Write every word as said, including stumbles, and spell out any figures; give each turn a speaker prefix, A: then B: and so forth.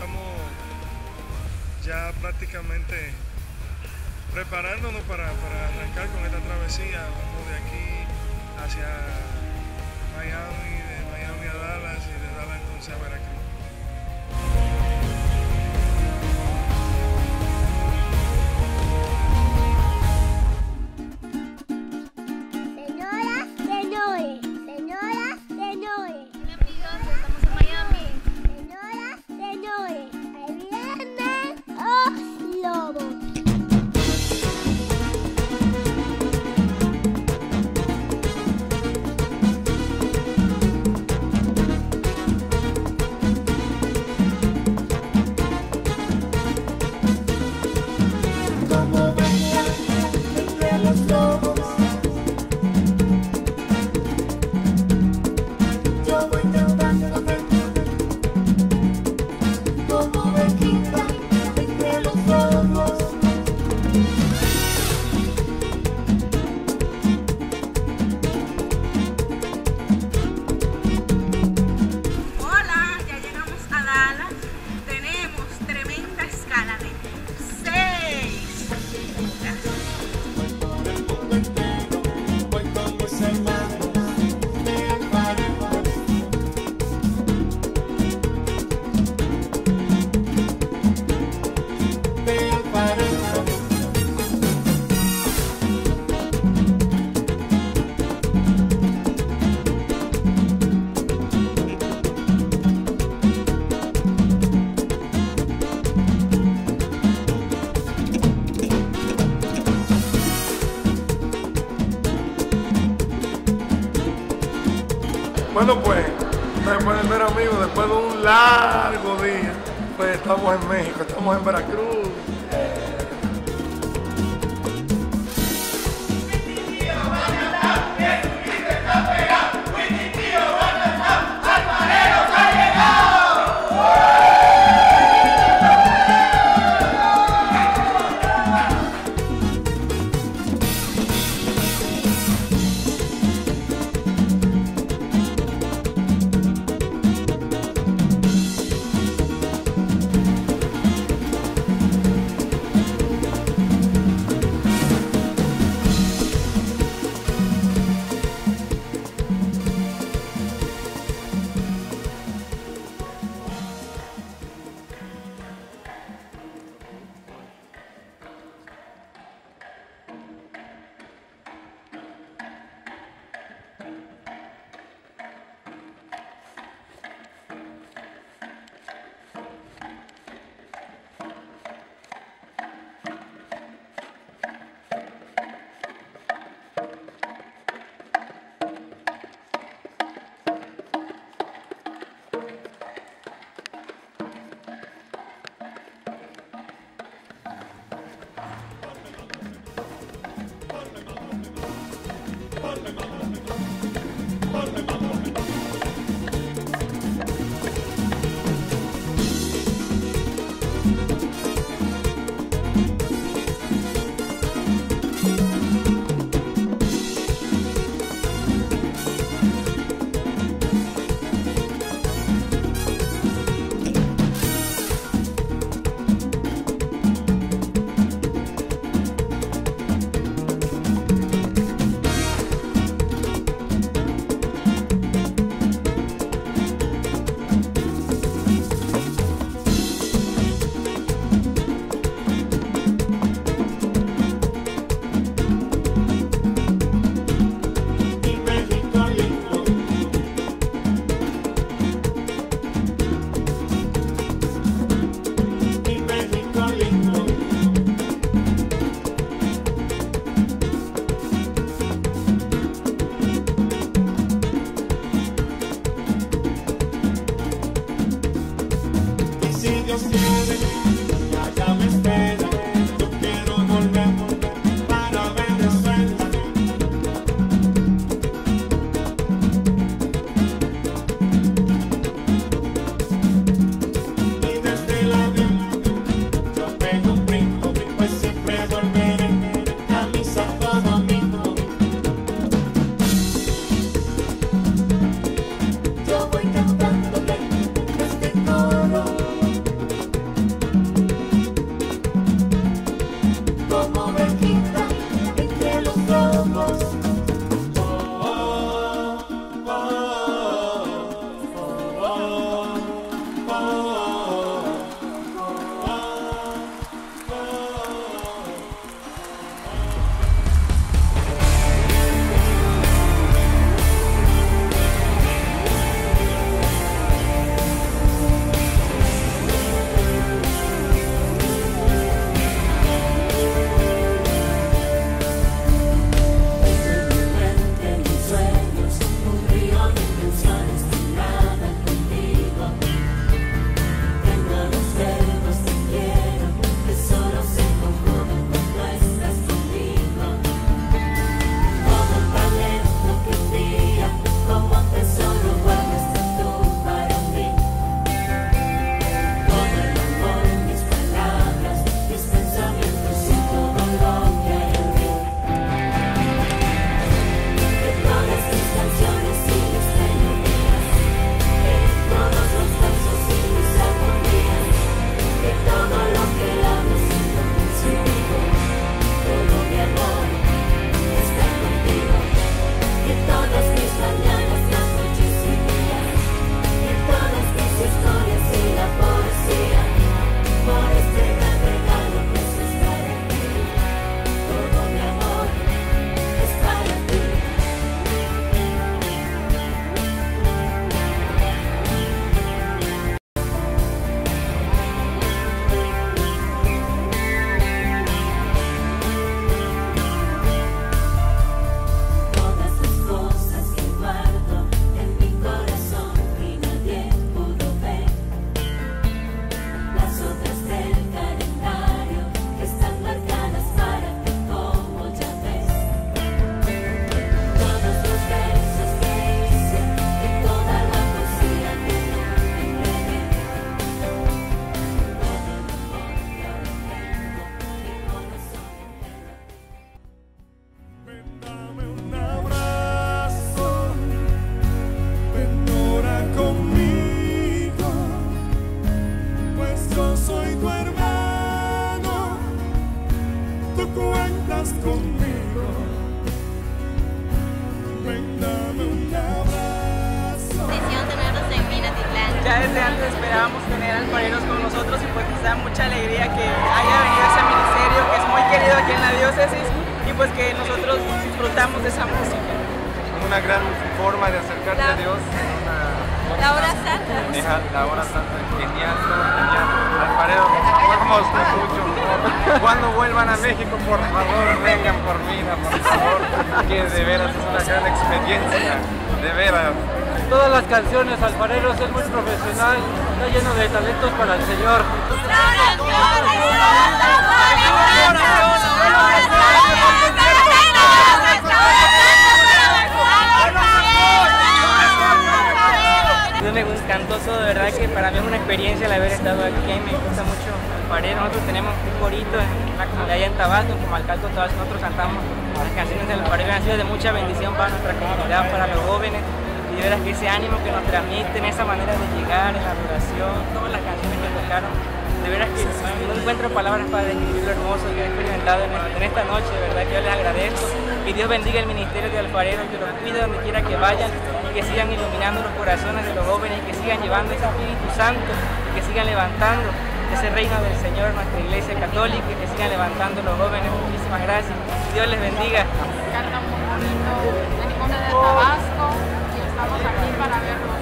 A: estamos ya prácticamente preparándonos para, para arrancar con esta travesía. Vamos de aquí hacia Miami, de Miami a Dallas y de Dallas entonces a Veracruz.
B: Señoras, señores, señoras, señores.
C: Hola amigos, estamos en Miami.
B: Señoras, señores, ahí vienen los lobos.
D: Como bailar entre los lobos, yo voy cantándote como ovejita entre los lobos.
C: Hola, ya llegamos a Dallas. Tenemos tremenda escala de seis horas.
D: Por el mundo entero voy con mis hermanos de Alfareros. De Alfareros.
A: Bueno, pues, ustedes pueden ver, amigos, después de un largo día, pues estamos en México, estamos en Veracruz.
D: tu hermano, tú cuentas conmigo. Ven, dame un abrazo.
E: Bendición tenerlos en Minatitlán.
F: Ya desde antes esperábamos tener alfareros con nosotros y pues nos da mucha alegría que haya venido ese ministerio que es muy querido aquí en la diócesis y pues que nosotros disfrutamos de esa música.
G: Una gran forma de acercarse
E: La-
G: a Dios. Una,
E: La hora santa.
G: Deja la hora santa, genial, todo genial. Alfarero, nos vemos mucho. Cuando vuelvan a México, por favor, vengan por vida, por favor. Que de veras es una gran experiencia, de veras.
H: Todas las canciones, Alfareros es muy profesional, está lleno de talentos para el Señor.
F: Es muy encantoso, de verdad que para mí es una experiencia el haber estado aquí, me gusta mucho Alfarero. Nosotros tenemos un corito en la comunidad allá en Tabasco, en Comalcalco, todos nosotros cantamos las canciones del Alfarero, han sido de mucha bendición para nuestra comunidad, para los jóvenes, y de veras que ese ánimo que nos transmiten, esa manera de llegar en la adoración, todas las canciones que tocaron, de veras que no encuentro palabras para describir lo hermoso que he experimentado en esta, en esta noche, de verdad que yo les agradezco, y Dios bendiga el ministerio de Alfarero, que los cuide donde quiera que vayan, y que sigan iluminando los corazones de los jóvenes, y que sigan llevando ese Espíritu Santo, y que sigan levantando ese reino del Señor en nuestra iglesia católica, y que sigan levantando los jóvenes. Muchísimas gracias, Dios les bendiga.
C: Canta muy bonito, venimos desde Tabasco y estamos aquí para verlos.